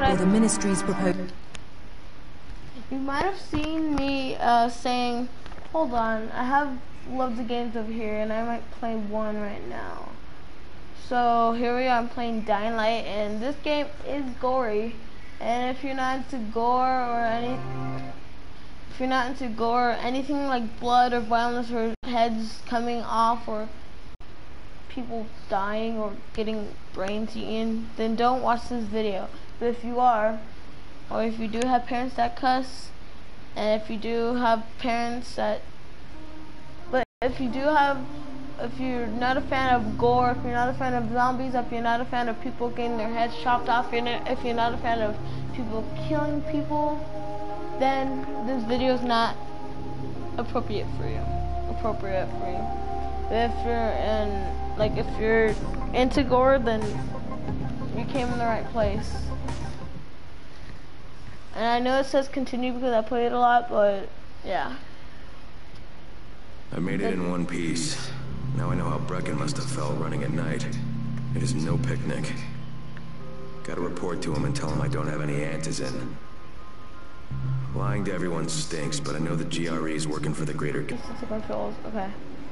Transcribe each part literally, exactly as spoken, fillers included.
or the ministry's proposal. You might have seen me uh, saying, hold on, I have loads of games over here and I might play one right now. So here we are, I'm playing Dying Light, and this game is gory. And if you're not into gore or any, if you're not into gore or anything like blood or violence or heads coming off or people dying or getting brains eaten, then don't watch this video. But if you are, or if you do have parents that cuss, and if you do have parents that, but if you do have, if you're not a fan of gore, if you're not a fan of zombies, if you're not a fan of people getting their heads chopped off, if you're not, if you're not a fan of people killing people, then this video is not appropriate for you. Appropriate for you. But if you're in, like, if you're into gore, then you came in the right place. And I know it says continue because I played it a lot, but yeah. I made it in one piece. Now I know how Brecken must have felt running at night. It is no picnic. Gotta report to him and tell him I don't have any antis in. Lying to everyone stinks, but I know the G R E is working for the greater good. Distance controls, okay.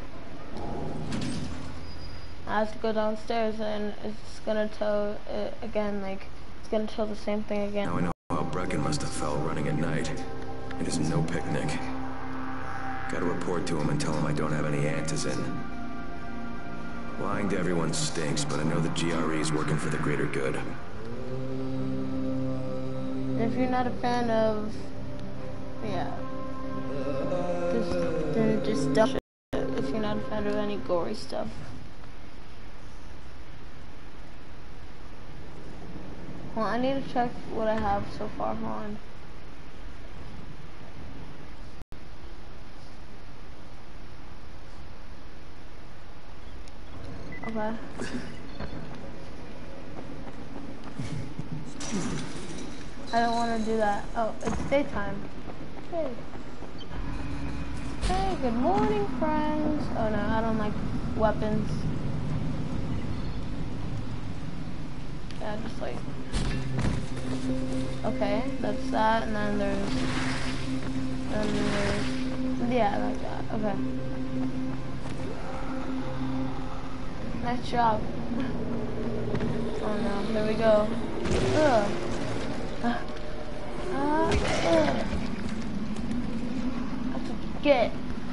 I have to go downstairs and it's gonna tell it again, like, it's gonna tell the same thing again. Now I know how Brecken must have felt running at night. It is no picnic. Gotta report to him and tell him I don't have any antis in. Lying to everyone stinks, but I know the G R E is working for the greater good. If you're not a fan of, yeah, just, then just dump it if you're not a fan of any gory stuff. Well, I need to check what I have so far. Hold on. Okay. I don't want to do that. Oh, it's daytime. Hey. Hey, good morning, friends. Oh no, I don't like weapons. Yeah, just like. Okay, that's that, and then there's. And then there's. Yeah, like that. Okay. Nice job. Oh no, there we go. Ugh. Uh, uh, uh. That's what you get.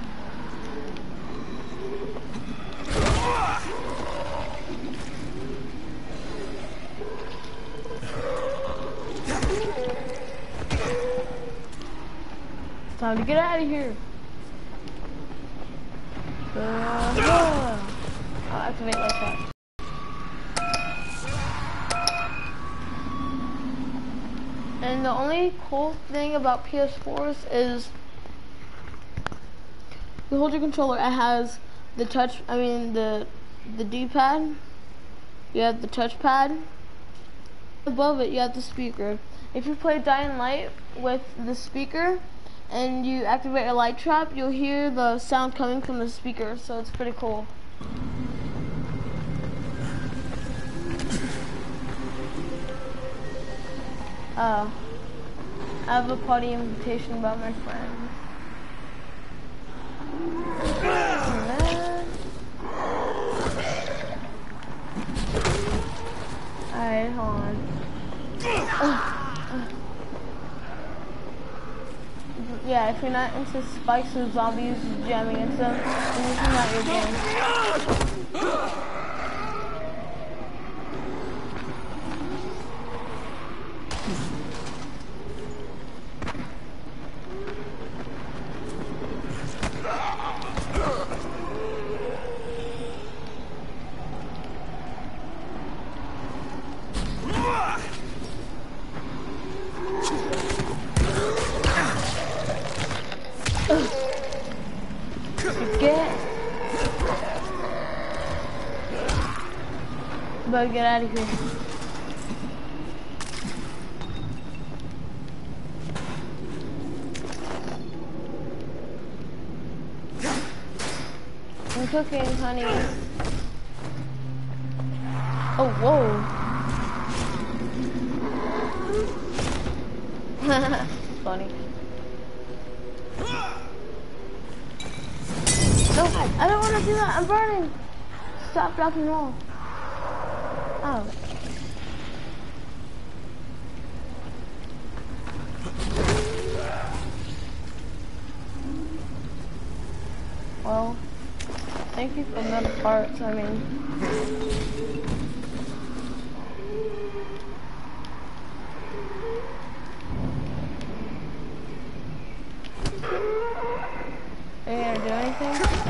It's time to get out of here. Uh, uh. I'll activate like that. And the only cool thing about P S fours is you hold your controller, it has the touch, I mean the the D-pad, you have the touchpad, above it you have the speaker. If you play Dying Light with the speaker and you activate a light trap, you'll hear the sound coming from the speaker, so it's pretty cool. Uh, I have a party invitation about my friend. Alright, hold on. Uh, uh. Yeah, if you're not into spikes and zombies jamming into them, then this is not your game. Better get out of here. I'm cooking, honey. Oh, whoa. Funny. No, I don't want to do that. I'm burning. Stop blocking wall. Oh. Well, thank you for metal parts. I mean. Are you gonna do anything?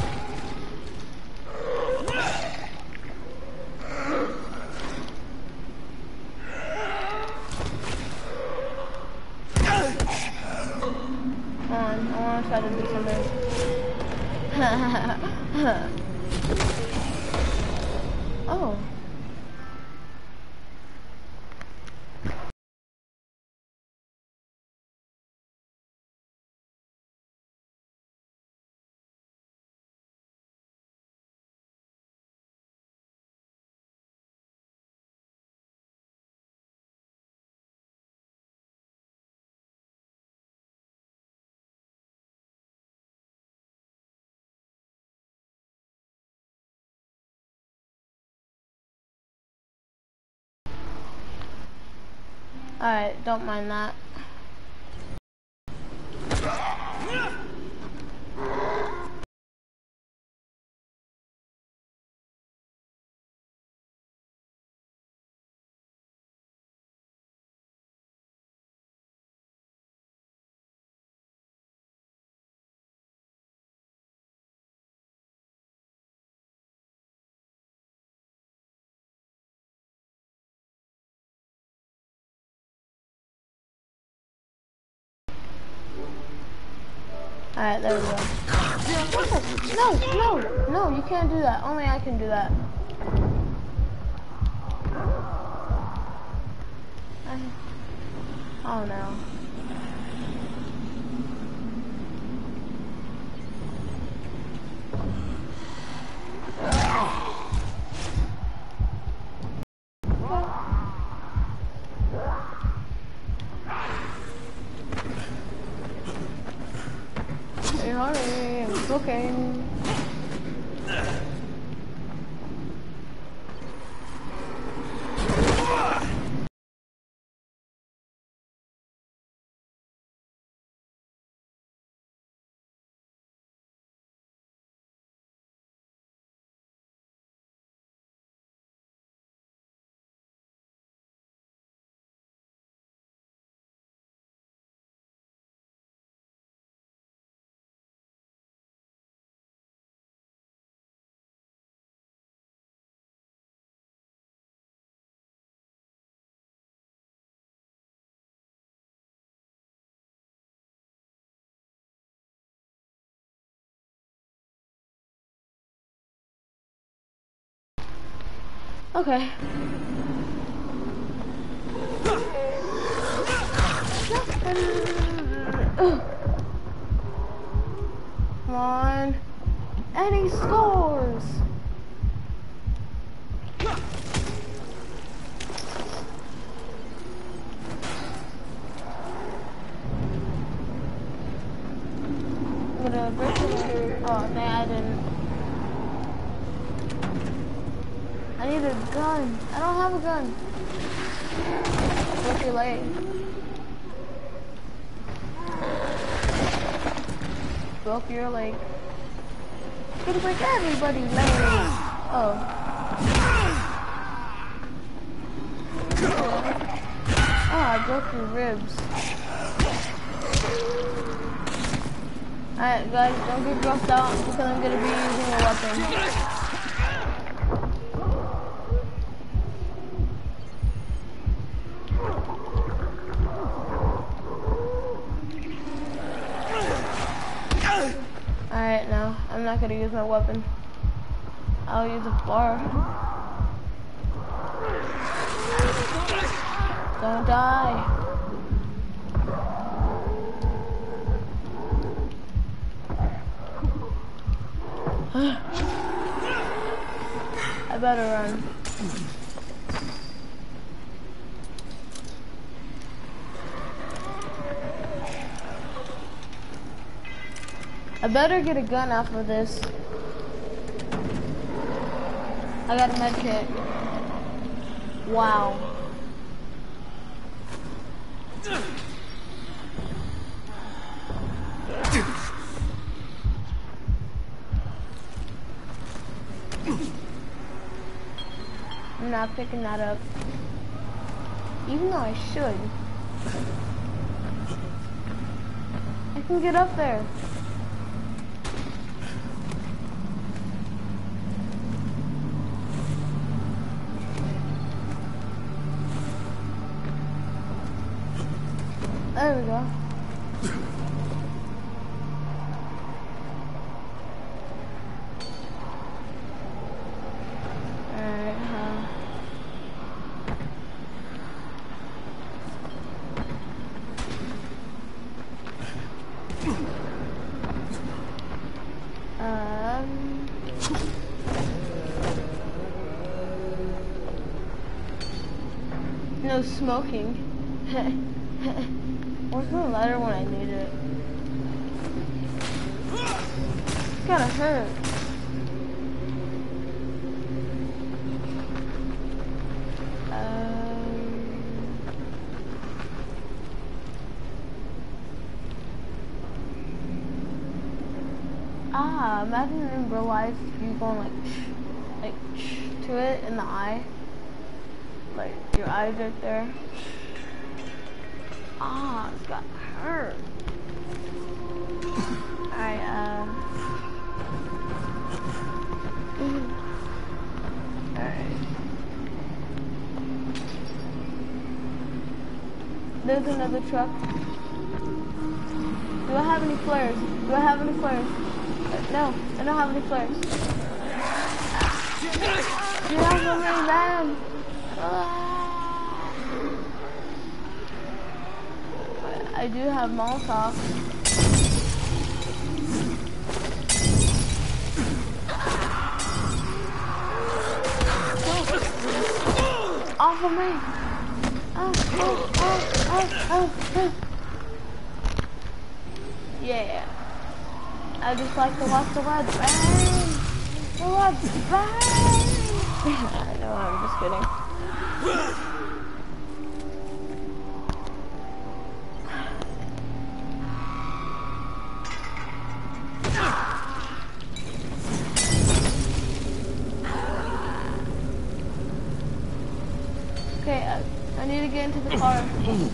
Come on, I wanna try to do something. Oh. Alright, don't mind that. Alright, there we go. No, no, no, you can't do that. Only I can do that. I, oh no. Hey, honey, I'm cooking. Okay. Come on. And he scores. I'm gonna break it. Oh, nah, I didn't. I need a gun. I don't have a gun. Broke your leg. Broke your leg. It's gonna break everybody's leg. Oh. Oh, I broke your ribs. Alright guys, don't get grossed out because I'm gonna be using a weapon. Alright, now I'm not gonna use my weapon. I'll use a bar. Don't die. I better run. I better get a gun off of this. I got a med kit. Wow. I'm not picking that up. Even though I should. I can get up there. There we go. Alright, huh? Um... No smoking. Where's my letter when I need it? It's gotta hurt. Um, ah, imagine in real life you going like, like to it in the eye. Like your eyes right there. Ah, it's got hurt. Alright, uh... Alright. There's another truck. Do I have any flares? Do I have any flares? Uh, no, I don't have any flares. Get off of me, man! Ah. I do have Molotov. Off of me! Oh, oh, oh, oh, oh, oh. Yeah. I just like to watch the red bang. The red bang. No, I'm just kidding. Okay, I, I need to get into the car.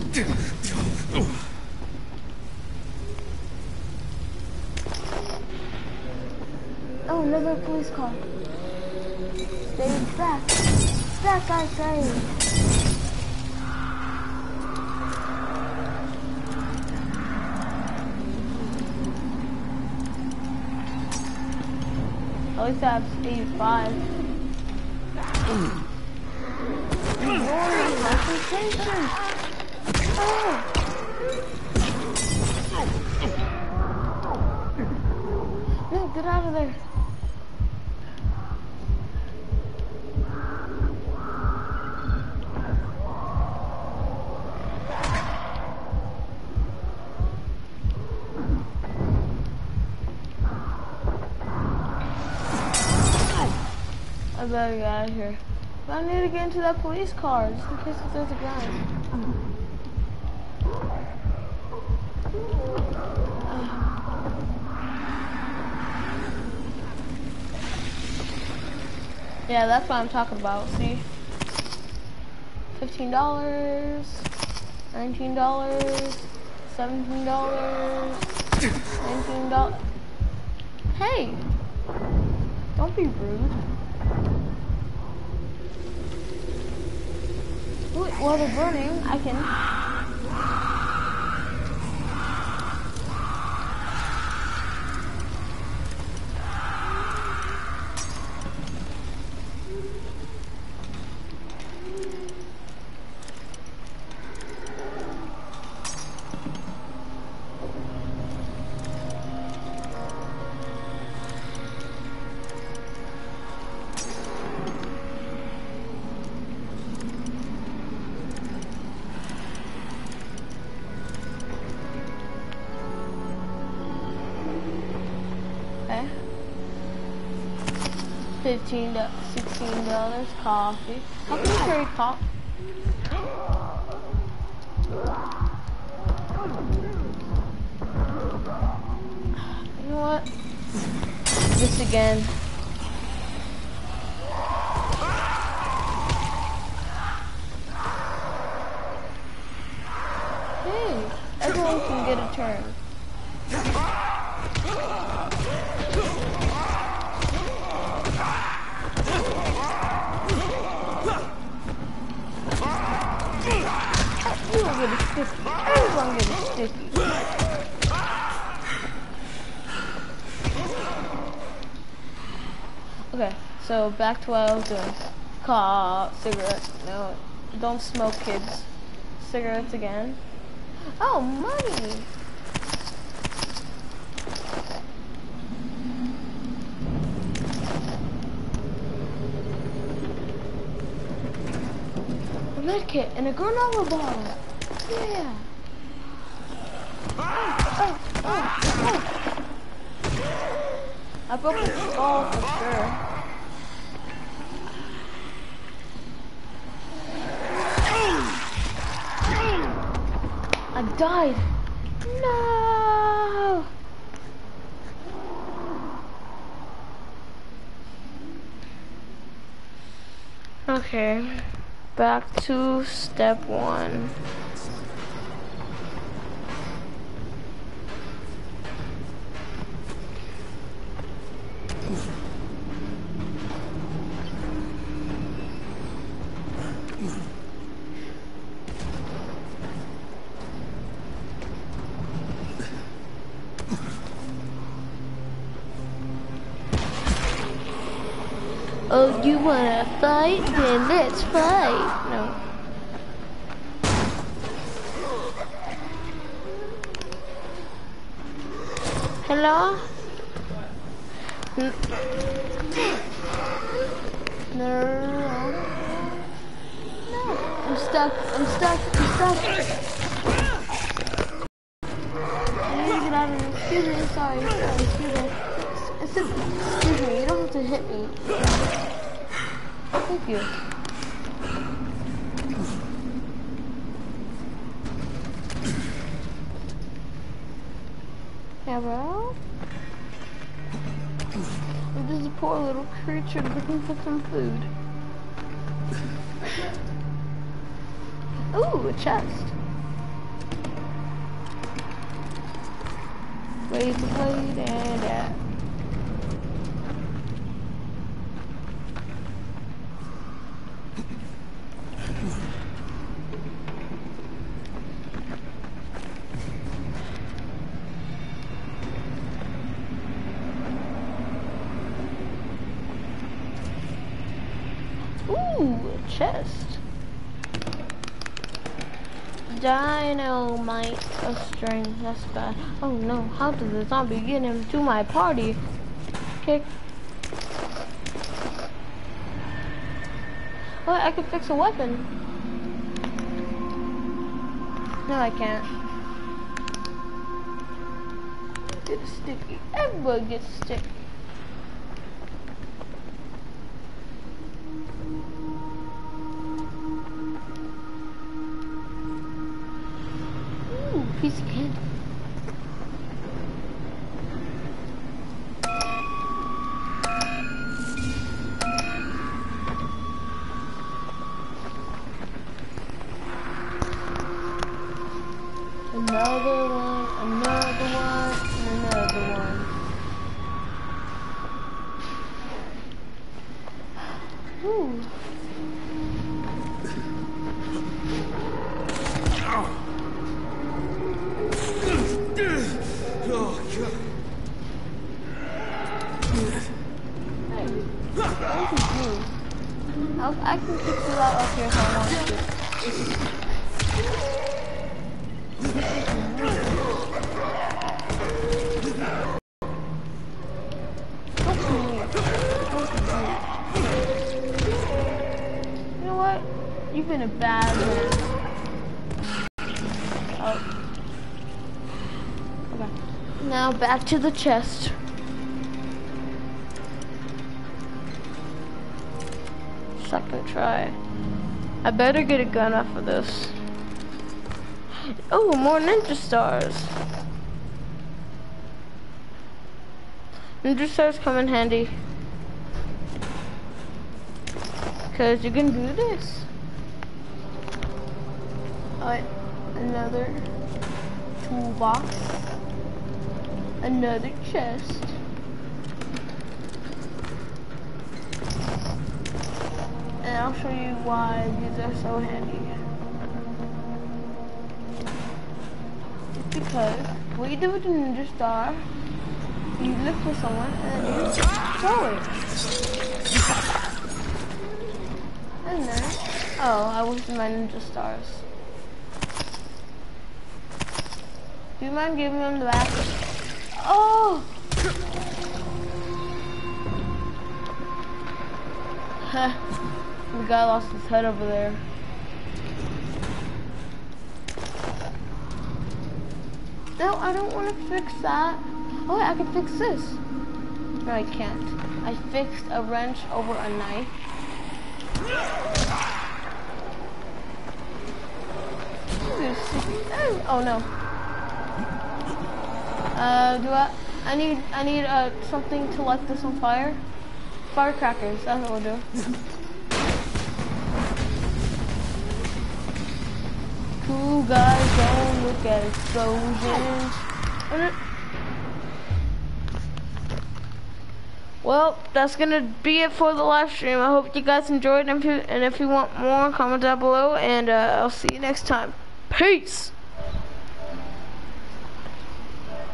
Oh, another police car. Stay back. Back, I say. At least I have eighty-five. Concentration. Oh. No, get out of there. I better get out of here. I need to get into that police car just in case if there's a gun. Yeah, that's what I'm talking about. See? fifteen dollars, nineteen dollars, seventeen dollars, nineteen dollars. Hey! Don't be rude. While they're burning, I can... fifteen, sixteen dollars. Coffee. How can you carry coffee? You know what? This again. Hey, everyone can get a turn. You will get a sticky. Everyone get a sticky. Okay, so back to what I was doing. Car, cigarette. No, don't smoke, kids. Cigarettes again. Oh, money. A medkit and a granola bottle. Yeah. Oh, oh, oh, oh. I broke his skull for sure. I died. No. Okay. Back to step one. Oh, you wanna fight? Then let's fight. No. Hello? N no. No. I'm stuck. I'm stuck. I'm stuck. I need to get out of here. Excuse me. Sorry. Sorry. Excuse me. Excuse me. You don't have to hit me. Thank you. Hello? I'm just a poor little creature looking for some food. Ooh, a chest. Wait, wait, and that. Ooh, a chest. Dynamite, a string, that's bad. Oh no, how did the zombie get into my party? Kick. Oh, I can fix a weapon. No, I can't. Get sticky. Everybody gets sticky. Piece of candy. Another one, another one, and another one. Ooh. I'll, I can kick you out up here if I want to. Don't move. Don't move. You know what? You've been a bad man. Oh. Okay. Now back to the chest. second try. I better get a gun off of this. Oh, more ninja stars. Ninja stars come in handy. Cause you can do this. Alright, another toolbox. Another chest. And I'll show you why these are so handy. It's because what you do with the ninja star, you look for someone and then you throw it. And then, oh, I wasted my ninja stars. Do you mind giving them the back? Oh! Huh. The guy lost his head over there. No, I don't want to fix that. Oh, wait, I can fix this. No, I can't. I fixed a wrench over a knife. Oh no. Uh, do I? I need. I need uh something to light this on fire. Firecrackers. That's what we'll do. Cool guys, don't look at explosions. Well, that's gonna be it for the live stream. I hope you guys enjoyed, and if you, and if you want more, comment down below, and uh, I'll see you next time. Peace!